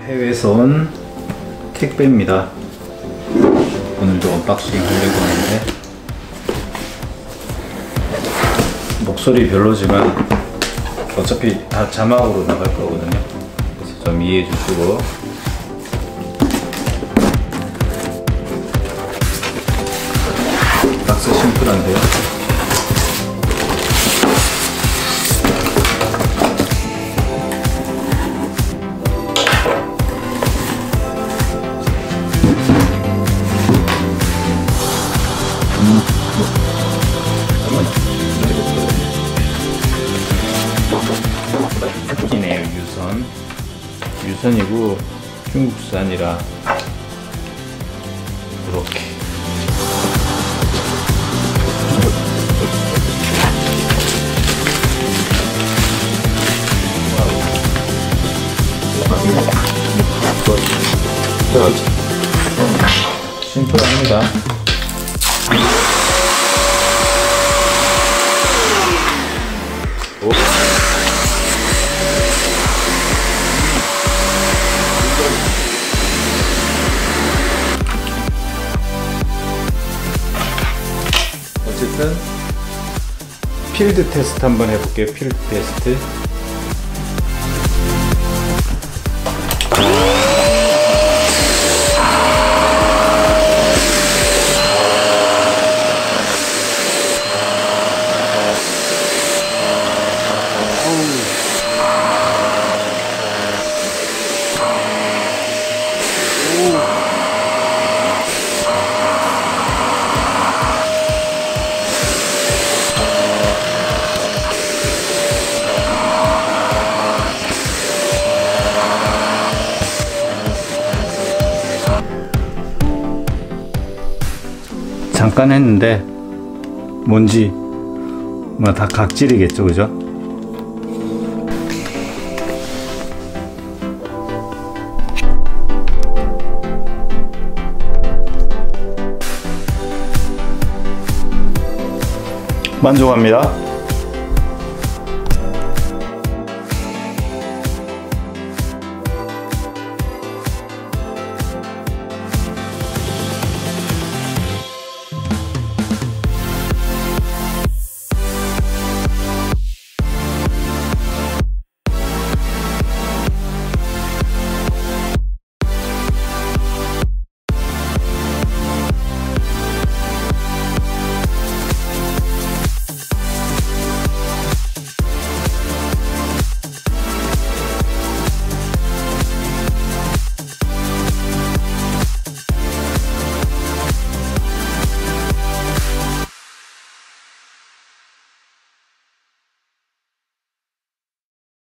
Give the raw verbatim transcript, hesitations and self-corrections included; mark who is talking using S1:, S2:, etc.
S1: 해외에서 온 택배입니다. 오늘도 언박싱 하려고 하는데 목소리 별로지만 어차피 다 자막으로 나갈 거거든요. 그래서 좀 이해해 주시고. 박스 심플한데요. 이네요. 유선 유선이고 중국산이라 이렇게 심플합니다. 오. 어쨌든 필드 테스트 한번 해볼게요. 필드 테스트. 잠깐 했는데 뭔지 뭐 다 각질이겠죠, 그죠? 만족합니다.